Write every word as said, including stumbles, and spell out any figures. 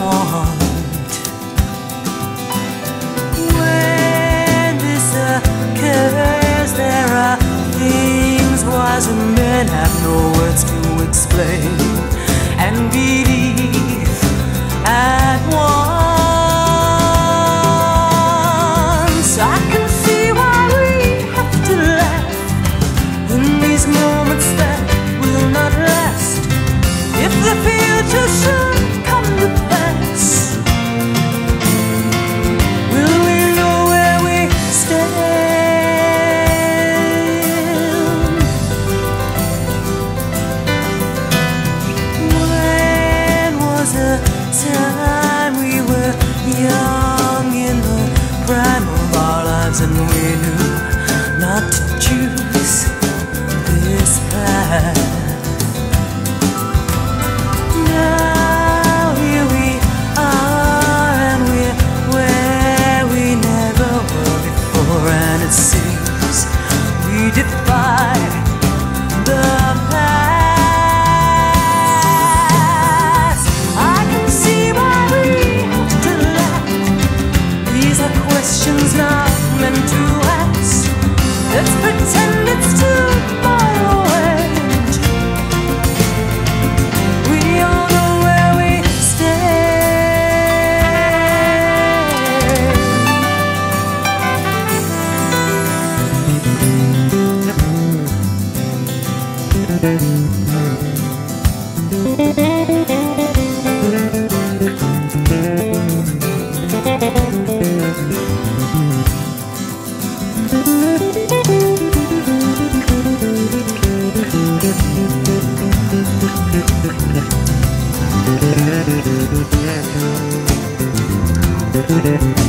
want. When this occurs, there are things wise men have no words to explain and believe at once. I can see why we have to laugh in these moments that will not last. If the future should come to pass, will we know where we stand? When was the time we were young in the prime of our lives and we knew not to choose this path? Now here we are and we're where we never were before, and it seems we defy the past. I can see why we have to laugh. These are questions not meant to ask. Let's pretend it's too far away. We all know where we stand.